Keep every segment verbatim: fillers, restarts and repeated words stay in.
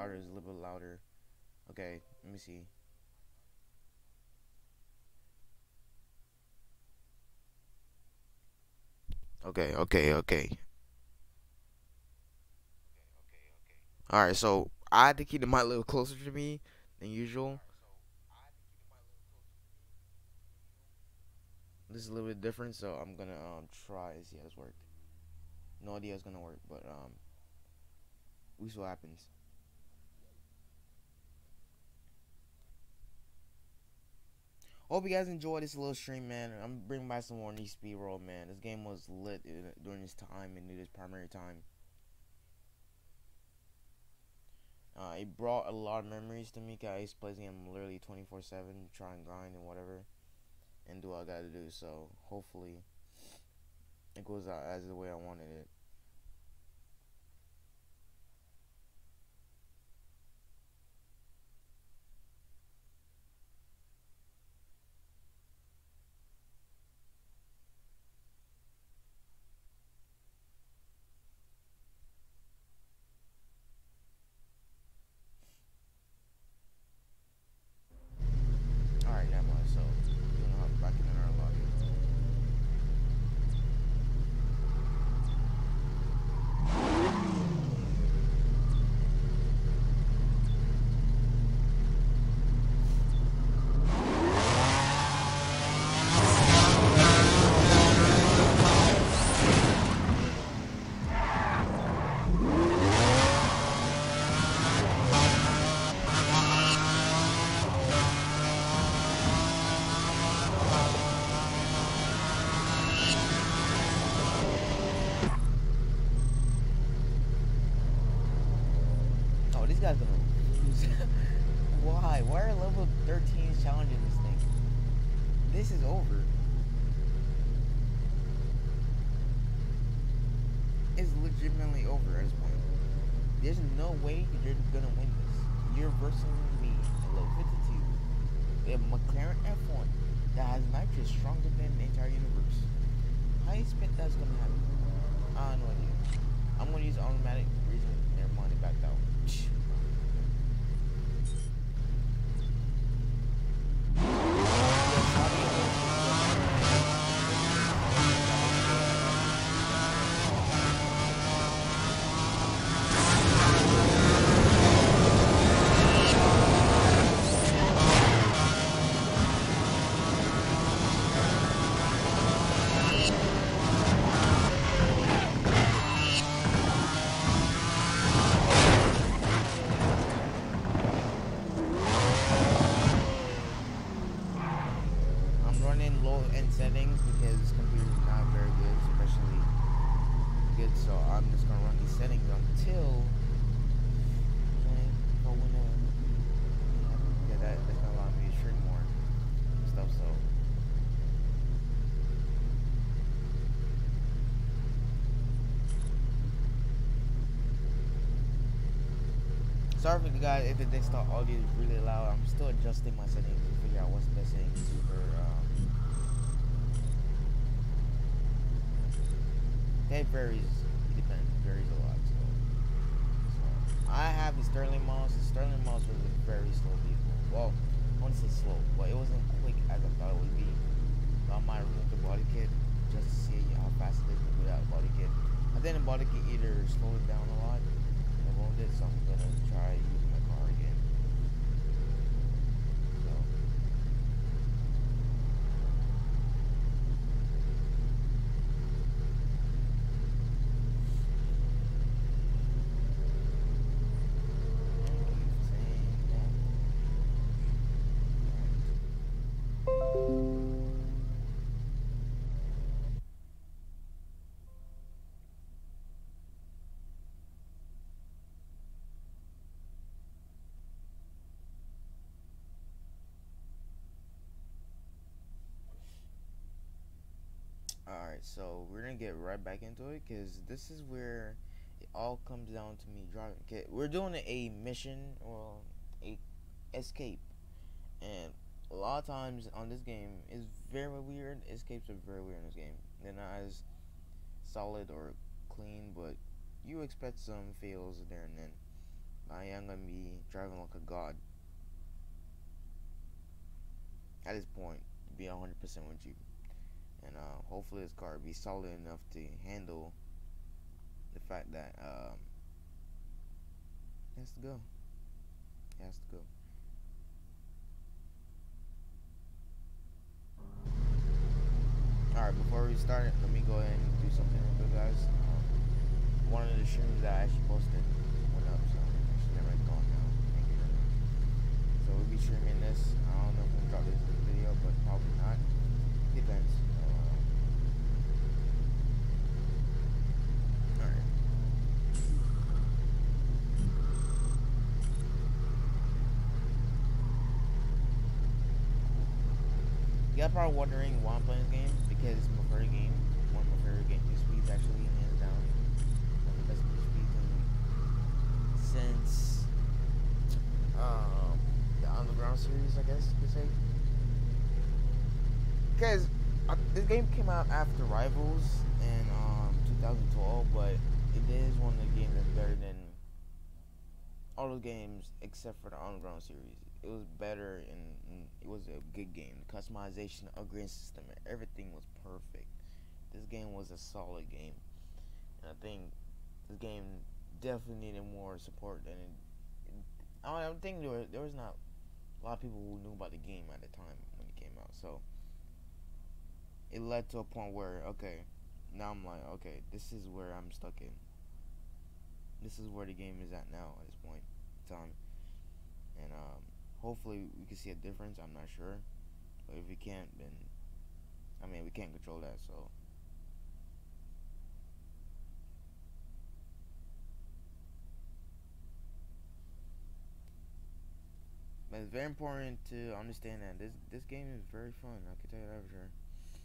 audio is a little bit louder. Okay, let me see. Okay, okay, okay. Alright, so I had to keep the mic a little closer to me than usual. This is a little bit different, so I'm gonna um try and see how this works. No idea it's gonna work, but um we see what happens. Hope you guys enjoyed this little stream, man. I'm bringing back some more Need Speed Roll, man. This game was lit during this time and this primary time. Uh, it brought a lot of memories to me. Cause I used to play this game literally twenty-four seven, try and grind and whatever, and do what I gotta do. So hopefully it goes out as the way I wanted it. Alright, now mind. So we're gonna hop back in our lobby. Oh, these guys gonna lose. Why? Why are level thirteens challenging this thing? This is over. It's legitimately over at this point. There's no way you're gonna win this. You're versing me at level fifty-two. We have McLaren F one that has nitrous stronger than the entire universe. How do you expect that's gonna happen? I have no idea. I'm gonna use automatic reason. Never mind, it backed out. Settings because this computer is not very good, especially good. So I'm just gonna run these settings until okay, go when yeah, that that's gonna allow me to stream more stuff. So sorry for the guys if the desktop audio is really loud. I'm still adjusting my settings to figure out what's the best settings for. Um, It varies. It depends. It varies a lot. So, so I have the Sterling mouse. The Sterling mouse was a very slow vehicle. Well, I want to say slow, but it wasn't quick as I thought it would be. So I might remove the body kit just to see how fast it is without the body kit. I think the body kit either slowed it down a lot or ruined it, so I'm gonna try using my car again. So. Alright, so we're gonna get right back into it because this is where it all comes down to me driving. Okay, we're doing a mission or a escape, and a lot of times on this game is very weird. Escapes are very weird in this game. They're not as solid or clean, but you expect some fails there and then. I am gonna be driving like a god at this point, to be one hundred percent with you. And uh, hopefully this car will be solid enough to handle the fact that um, it has to go. It has to go. Alright, before we start, let me go ahead and do something real quick, guys. Um, one of the streams that I actually posted went up, so actually never gone now. Thank you very much. So we'll be streaming this. I don't know if I'm gonna drop this video, but probably not. Depends. Uh, Alright. You guys probably wondering why I'm playing this game, because it's my favorite game. One of my favorite game new speeds, actually, hands down. One of the best new speeds in, since um, the Underground series, I guess you could say. Because uh, this game came out after Rivals in um, two thousand twelve, but it is one of the games that's better than all those games except for the Underground series. It was better and, and it was a good game. The customization, upgrade system, everything was perfect. This game was a solid game, and I think this game definitely needed more support than it. it I don't think there was, there was not a lot of people who knew about the game at the time when it came out. So it led to a point where, okay, now I'm like, okay, this is where I'm stuck in. This is where the game is at now at this point in time, and um, hopefully we can see a difference. I'm not sure, but if we can't, then I mean we can't control that. So but it's very important to understand that this this game is very fun. I can tell you that for sure.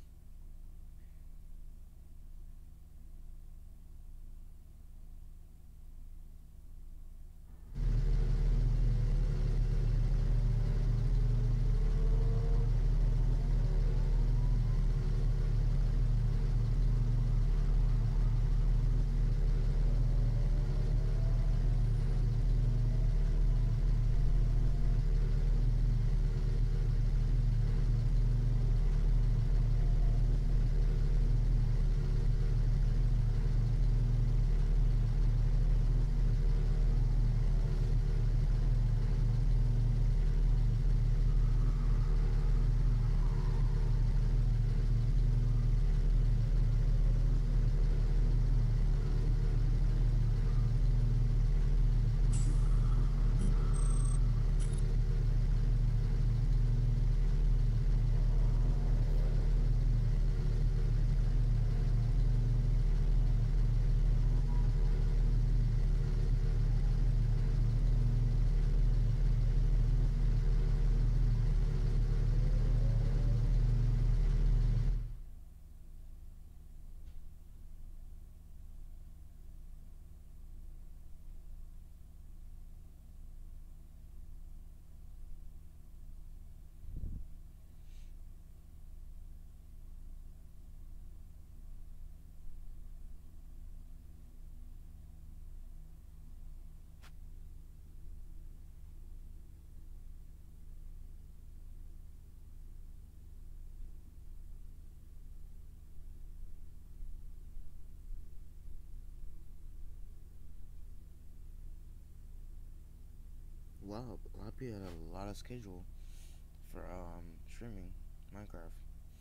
Wow, a lot of people had a lot of schedule for um streaming Minecraft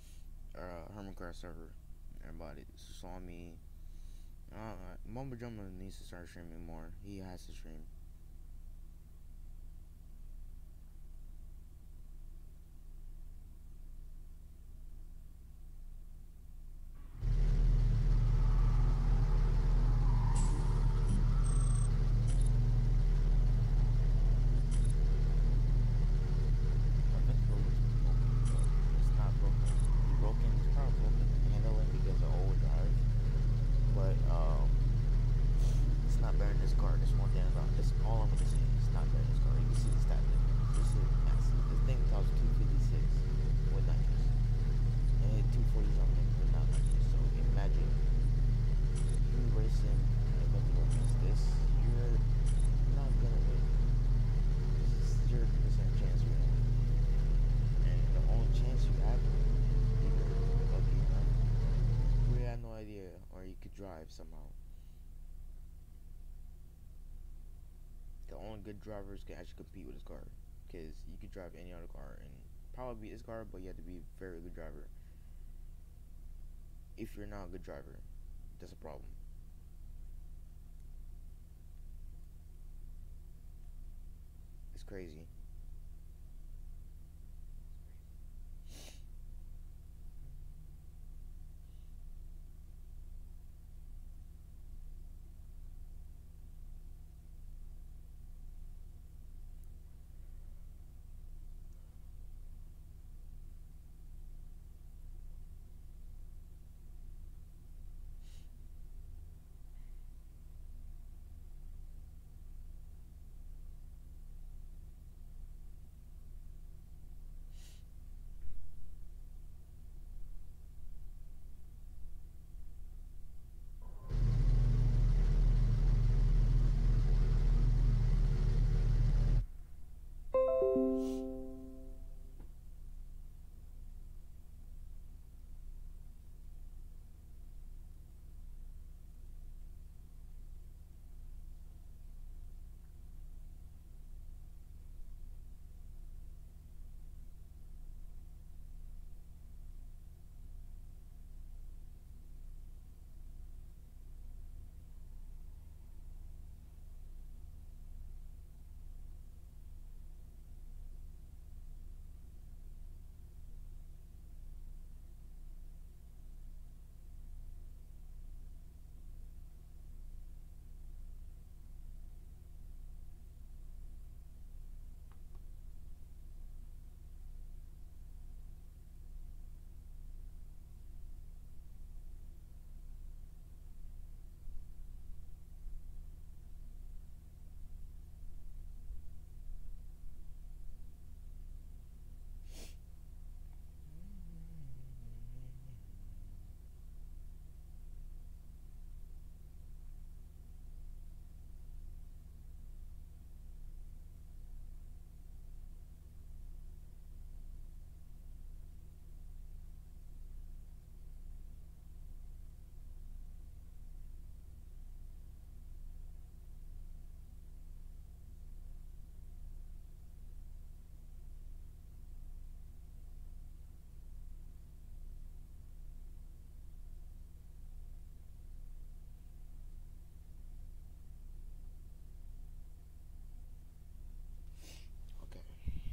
or uh, Hermitcraft server. Everybody saw me. Uh, Mumbo Jumbo needs to start streaming more. He has to stream. I think the road is broken, but it's not broken. It's broken. It's probably broken handling because of old drive. But um, it's not better than this car. This one thing about this, all I'm gonna say, it's not better than this car. You can see the stat limit. This is massive. This thing costs two fifty-six with nitrous, and it two forty something with not nitrous. So imagine you racing a motor against this. You're not gonna win. or you could drive somehow. The only good drivers can actually compete with this car, because you could drive any other car and probably beat this car, but you have to be a very good driver. If you're not a good driver, that's a problem. It's crazy. Okay.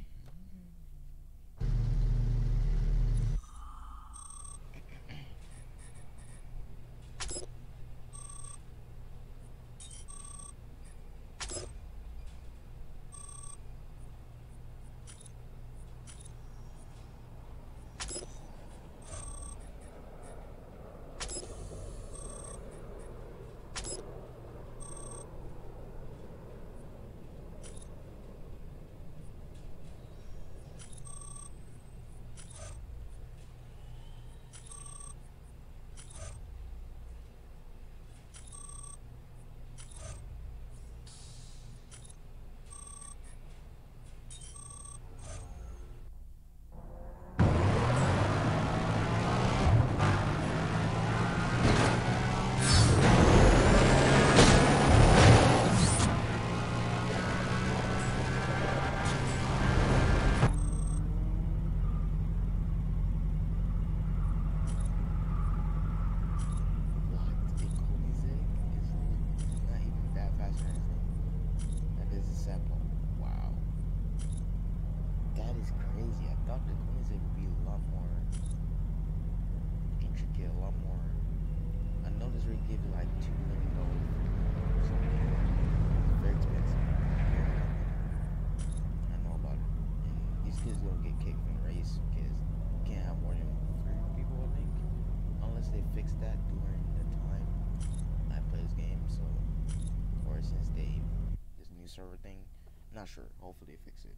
Give you like two million dollars or something. It's very expensive. I know about it. And these kids gonna get kicked from the race because you can't have more than three people, I think, unless they fix that during the time I play this game. So, or since they this new server thing, I'm not sure. Hopefully they fix it.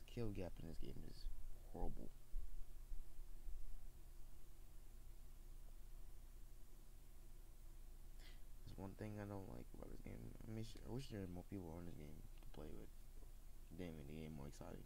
kill gap in this game is horrible. That's one thing I don't like about this game. I mean, I wish there were more people on this game to play with. Damn it, the game more exciting.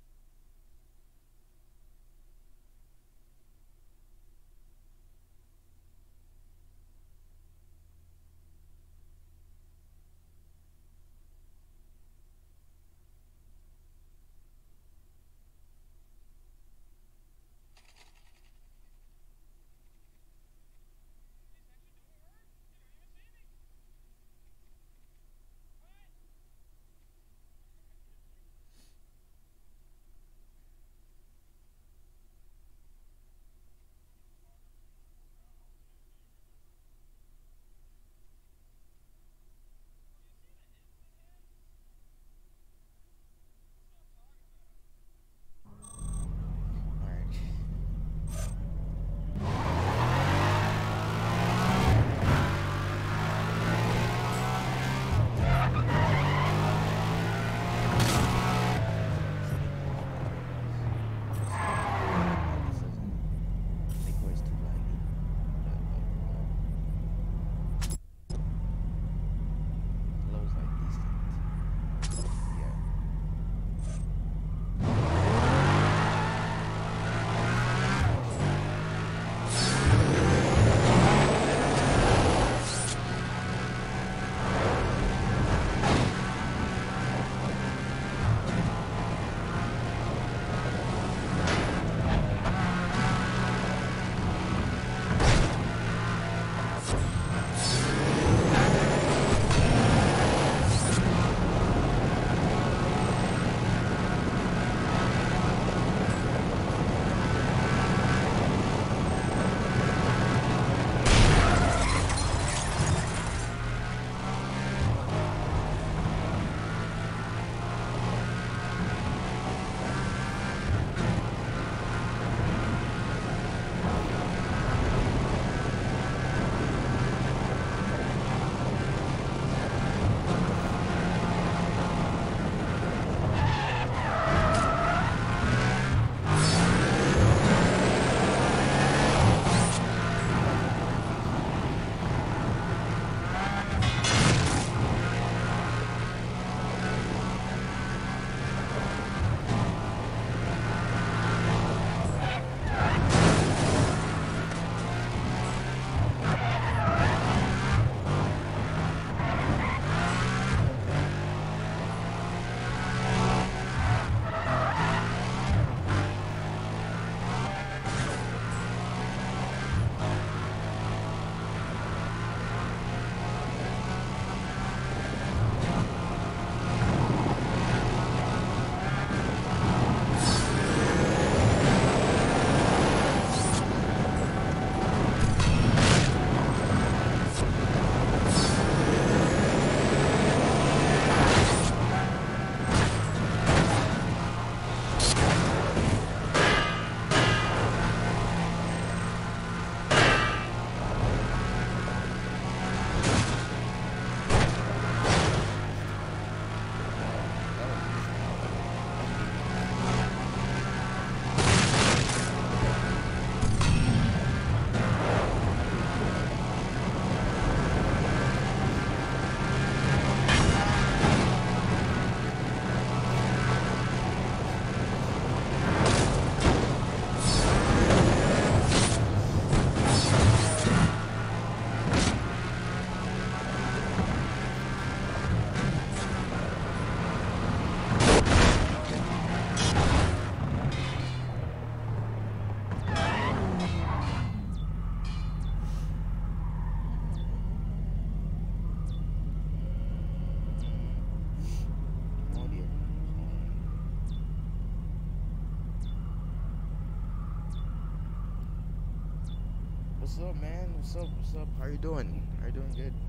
What's up, man? What's up? What's up? How you doing? How you doing? Good.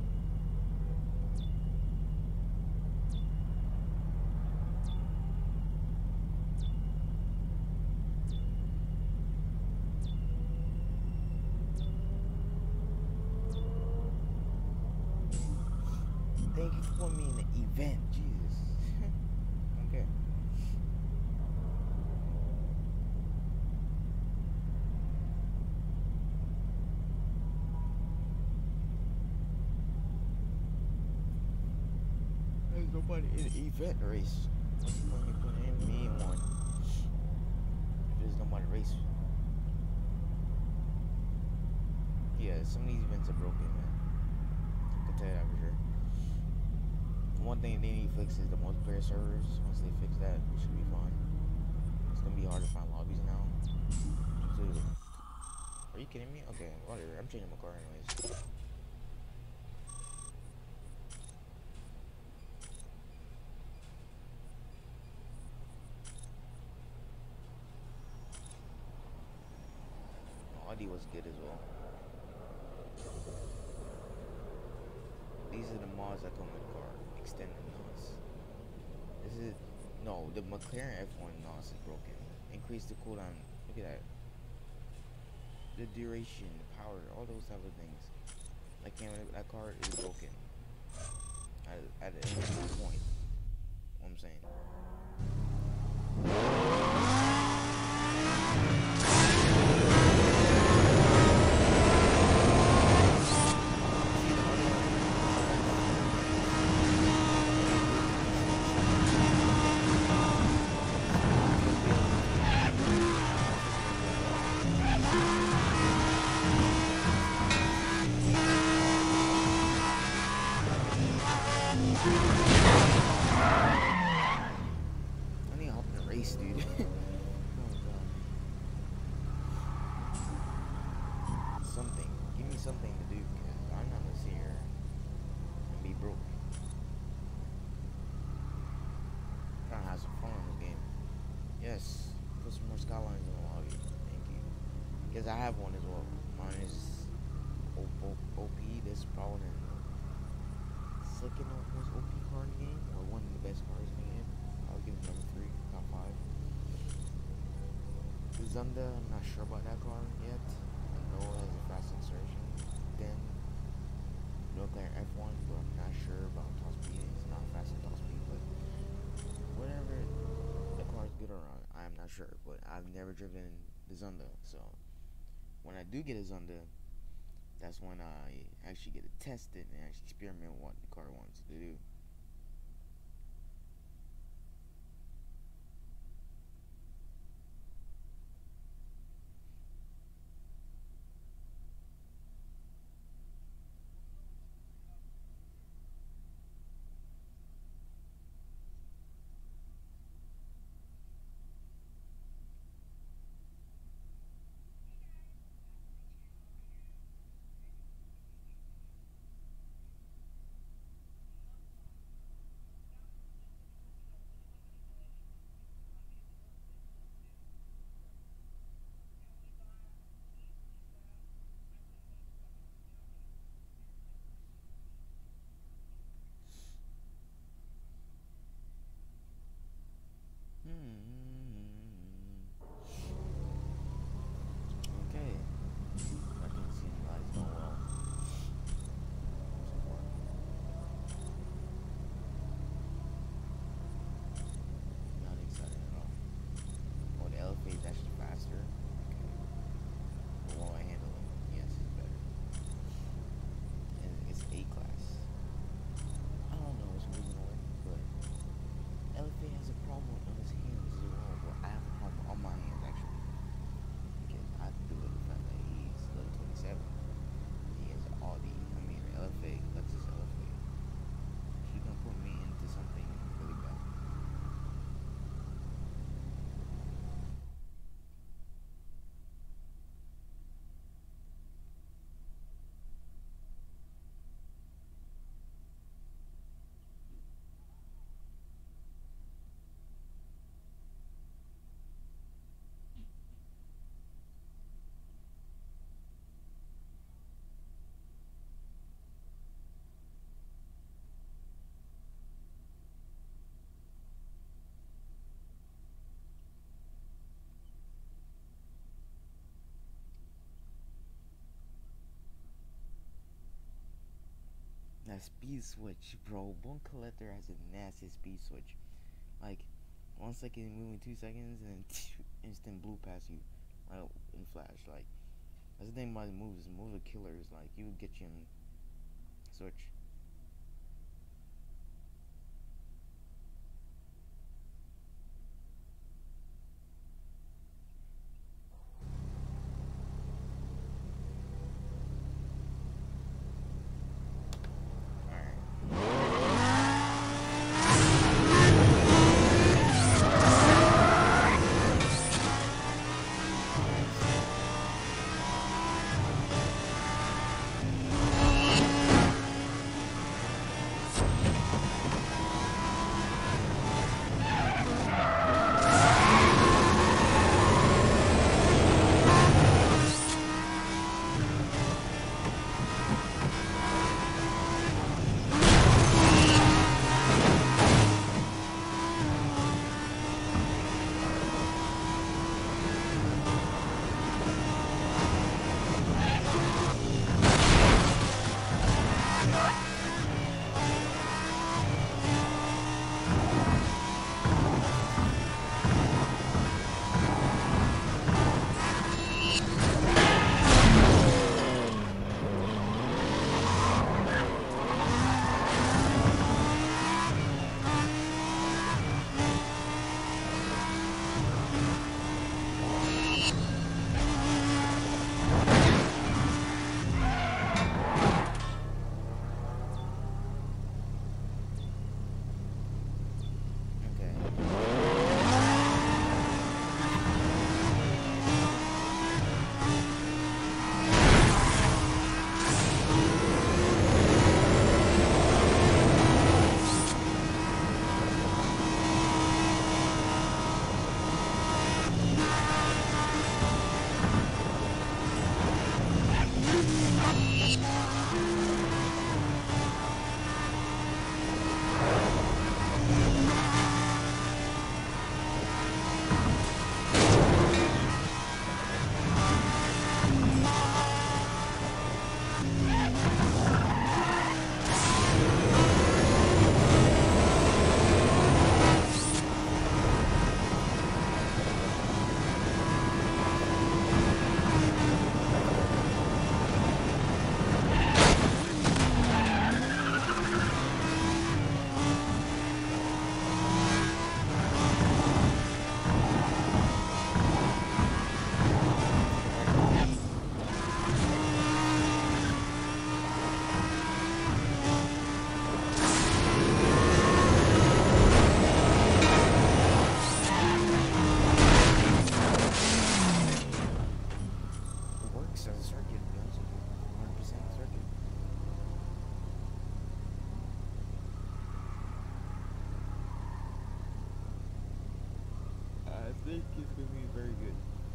Thank you for putting me in the event. Jesus. Okay. Nobody in the event race. What's the point of putting in me in one? If there's nobody race. Yeah, some of these events are broken, man. I can tell you that for sure. One thing they need to fix is the multiplayer servers. Once they fix that, it should be fine. It's gonna be hard to find lobbies now. Dude, are you kidding me? Okay, whatever. I'm changing my car anyways. Audi was good as well. These are the mods that come with the car. Extended N O S. This is no, the McLaren F one N O S is broken. Increase the cooldown. Look at that. The duration, the power, all those type of things. That camera, that car is broken. At, at any point. What I'm saying. Yes, put some more skylines in the lobby. Thank you. Because I have one as well. Mine is O P. This is probably the second most O P car in the game, or one of the best cars in the game. I'll give it number three, top five. The Zunda, I'm not sure about that car yet. I know it has a fast insertion. Then, McLaren F one, but I'm not sure about top speed. It's not fast at top speed, but whatever. Good or not, I'm not sure, but I've never driven the Zunda, so when I do get a Zunda, that's when I actually get to test it and actually experiment what the car wants to do. That speed switch, bro. Bone Collector has a nasty speed switch. Like, one second moving two seconds and then instant blue past you, right in flash. Like, that's the thing about the moves. Moves are killers. Like, you would get you in switch. think it's gonna be very good.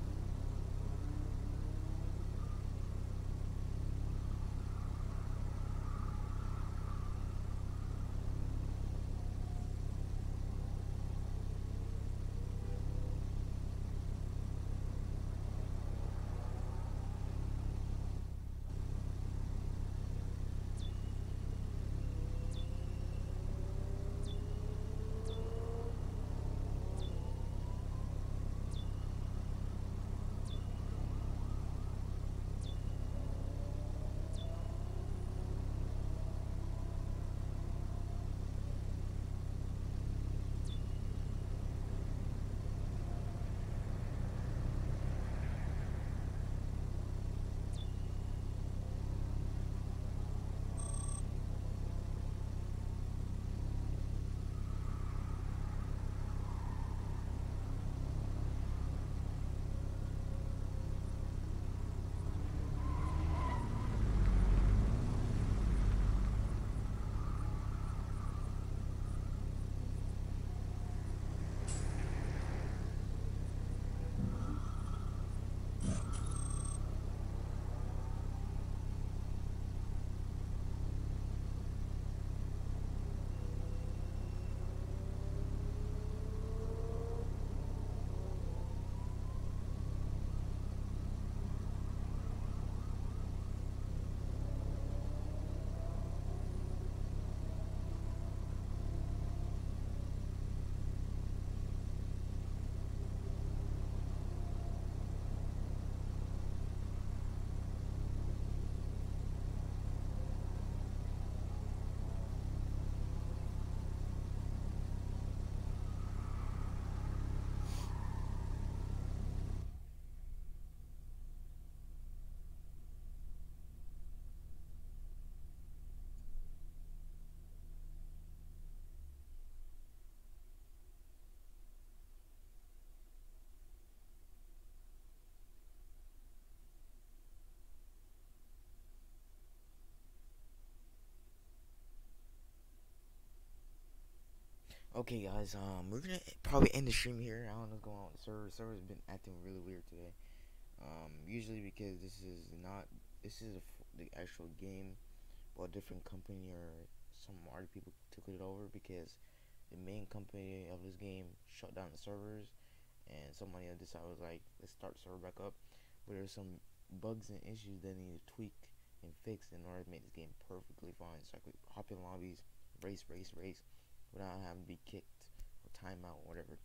Okay, guys. Um, we're gonna probably end the stream here. I don't know what's going on with the server. The server's been acting really weird today. Um, usually because this is not this is a f the actual game, well, a different company or some other people took it over because the main company of this game shut down the servers, and somebody else decided was like, let's start the server back up. But there's some bugs and issues that need to tweak and fix in order to make this game perfectly fine. So I could hop in lobbies, race, race, race, without having to be kicked or timeout or whatever.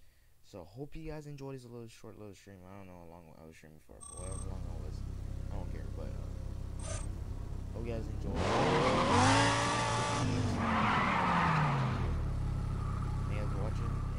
So hope you guys enjoyed this little short little stream. I don't know how long I was streaming for, but whatever long it was, I don't care. But uh, hope you guys enjoyed. Thank you guys for watching.